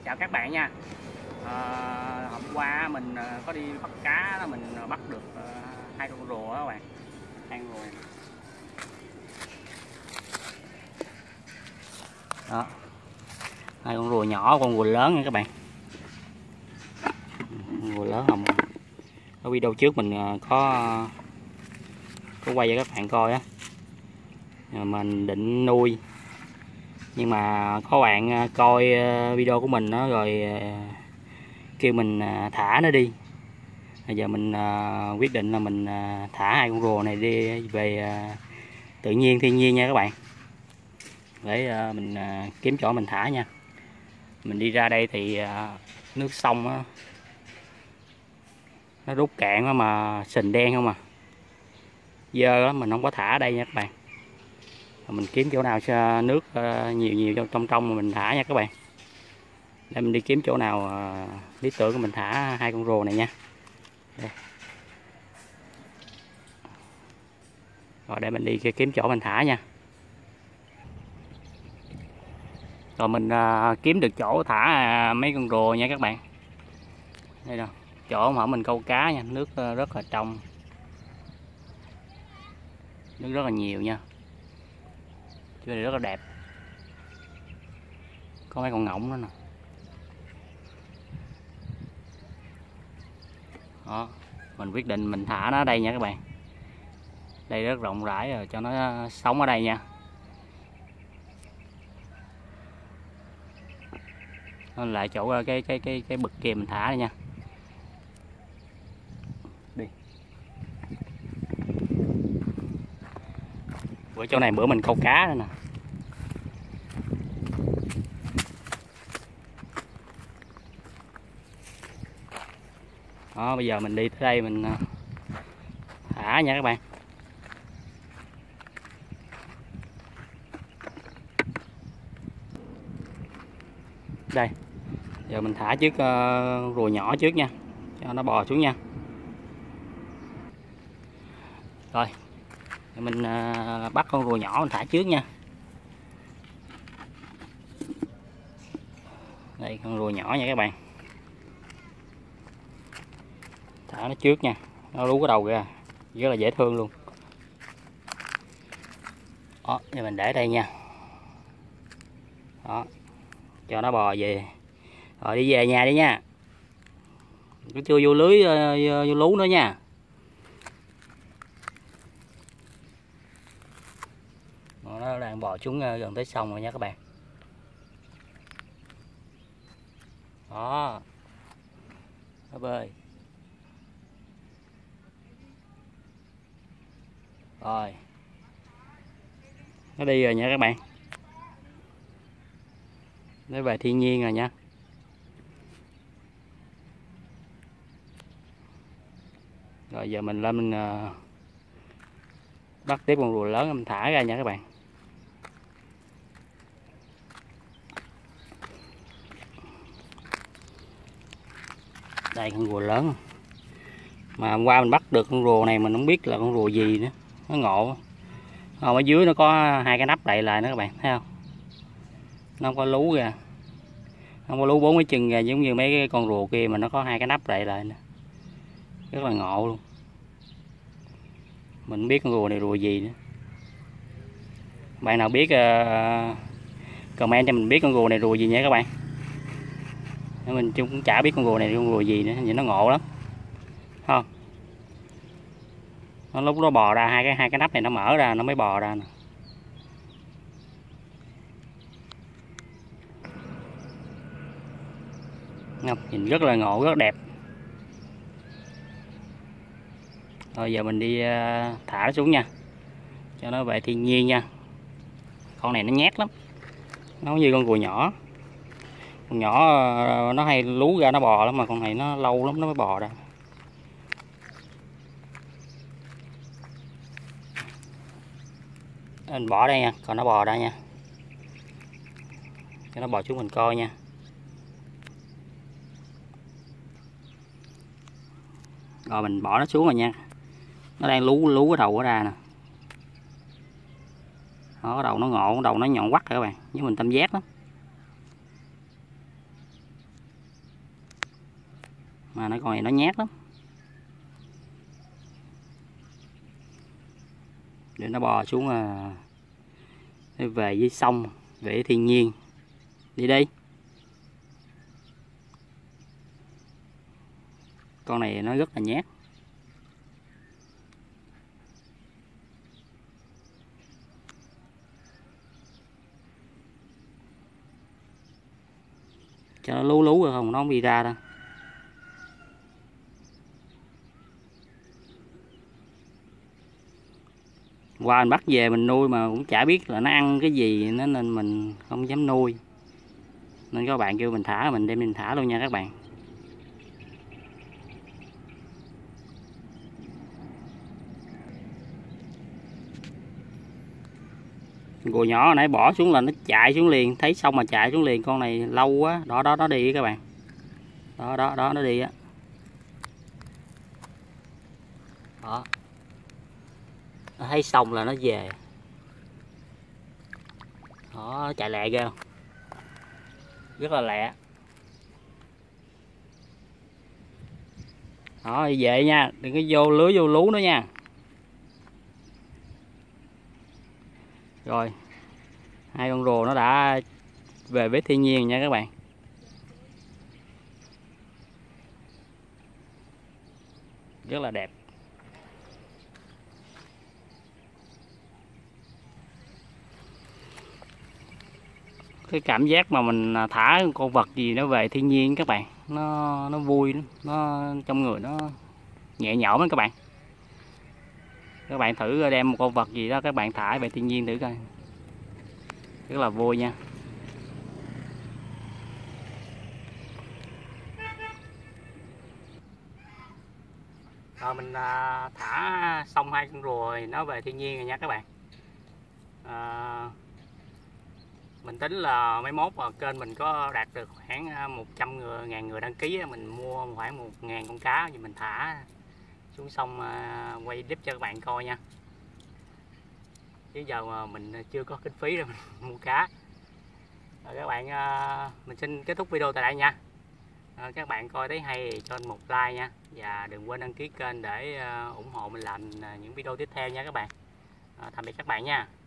Chào các bạn nha. Hôm qua mình có đi bắt cá, mình bắt được 2 con rùa đó các bạn. 2 con rùa này. Đó. 2 con rùa nhỏ, con rùa lớn nha các bạn. Con rùa lớn không. Ở video trước mình có quay cho các bạn coi á. Mình định nuôi, nhưng mà có bạn coi video của mình đó rồi kêu mình thả nó đi. Bây giờ mình quyết định là mình thả 2 con rùa này đi về tự nhiên, thiên nhiên nha các bạn, để mình kiếm chỗ mình thả nha. Mình đi ra đây thì nước sông á, nó rút cạn mà sình đen không à, dơ lắm, mình không có thả ở đây nha các bạn. Mình kiếm chỗ nào nước nhiều trong mà mình thả nha các bạn. Để mình đi kiếm chỗ nào lý tưởng của mình thả 2 con rùa này nha. Đây. Rồi để mình đi kiếm chỗ mình thả nha. Rồi mình kiếm được chỗ thả mấy con rùa nha các bạn. Đây đâu, chỗ mà mình câu cá nha, nước rất là trong, nước rất là nhiều nha, chỗ này rất là đẹp, có mấy con ngỗng nữa nè. Đó, mình quyết định mình thả nó ở đây nha các bạn. Đây rất rộng rãi rồi, cho nó sống ở đây nha. Nó lại chỗ cái bực kia mình thả đây nha. Đi. Bữa chỗ này bữa mình câu cá nữa nè. Đó, bây giờ mình đi tới đây mình thả nha các bạn. Đây, giờ mình thả trước rùa nhỏ trước nha, cho nó bò xuống nha. Rồi, mình bắt con rùa nhỏ mình thả trước nha. Đây, con rùa nhỏ nha các bạn. Thả nó trước nha, nó lú cái đầu ra, rất là dễ thương luôn. Đó, giờ mình để đây nha. Đó, cho nó bò về. Rồi đi về nhà đi nha. Nó chưa vô lưới, vô lú nữa nha. Nó đang bò xuống gần tới sông rồi nha các bạn. Đó, nó bơi. Rồi, nó đi rồi nha các bạn. Nó về thiên nhiên rồi nha. Rồi giờ mình lên mình bắt tiếp con rùa lớn, mình thả ra nha các bạn. Đây con rùa lớn. Mà hôm qua mình bắt được con rùa này mình không biết là con rùa gì nữa, nó ngộ. Ở dưới nó có 2 cái nắp đậy lại nữa các bạn thấy không? Nó không có lú ra, không có lú 4 cái chân ra giống như mấy cái con rùa kia, mà nó có 2 cái nắp đậy lại nữa. Rất là ngộ luôn. Mình không biết con rùa này rùa gì nữa. Bạn nào biết comment cho mình biết con rùa này rùa gì nha các bạn. Mình cũng chả biết con rùa này con rùa gì nữa, nhưng nó ngộ lắm. Không? Nó lúc nó bò ra hai cái nắp này nó mở ra nó mới bò ra nè. Không, nhìn rất là ngộ, rất đẹp. Rồi giờ mình đi thả nó xuống nha, cho nó về thiên nhiên nha. Con này nó nhát lắm, nó như con rùa nhỏ. Con nhỏ nó hay lú ra nó bò lắm, mà con này nó lâu lắm nó mới bò ra. Mình bỏ đây nha, còn nó bò ra nha, cho nó bò xuống mình coi nha. Rồi mình bỏ nó xuống rồi nha. Nó đang lú cái đầu nó ra nè. Đó, cái đầu nó ngộ, cái đầu nó nhọn quắt các bạn, với mình tam giác lắm. mà con này nó nhát lắm, để nó bò xuống về với sông, về với thiên nhiên. Đi đi. Con này nó rất là nhát. Cho nó lú lú rồi không nó không đi ra đâu. Qua mình bắt về mình nuôi mà cũng chả biết là nó ăn cái gì nên mình không dám nuôi. Nên các bạn kêu mình thả, mình đem mình thả luôn nha các bạn. Rùa nhỏ hồi nãy bỏ xuống là nó chạy xuống liền, thấy xong mà chạy xuống liền. Con này lâu quá, đó nó đi các bạn. Đó nó đi á. Đó. Nó thấy xong là nó về. Đó, nó chạy lẹ ghê không? Rất là lẹ. Đó, đi về nha, đừng có vô lưới vô lú nữa nha. Rồi, hai con rùa nó đã về với thiên nhiên nha các bạn. Rất là đẹp. Cái cảm giác mà mình thả con vật gì nó về thiên nhiên các bạn, nó vui, nó trong người nó nhẹ nhõm lắm các bạn. Các bạn thử đem một con vật gì đó các bạn thả về thiên nhiên thử coi, rất là vui nha. Rồi mình thả xong hai con rùa rồi nó về thiên nhiên rồi nha các bạn. Mình tính là mấy mốt mà kênh mình có đạt được khoảng 100.000 người đăng ký, mình mua khoảng 1.000 con cá thì mình thả xuống sông quay clip cho các bạn coi nha. Chứ giờ mà mình chưa có kinh phí rồi mình mua cá. Rồi các bạn, mình xin kết thúc video tại đây nha. Các bạn coi thấy hay thì cho một like nha, và đừng quên đăng ký kênh để ủng hộ mình làm những video tiếp theo nha các bạn. Tạm biệt các bạn nha.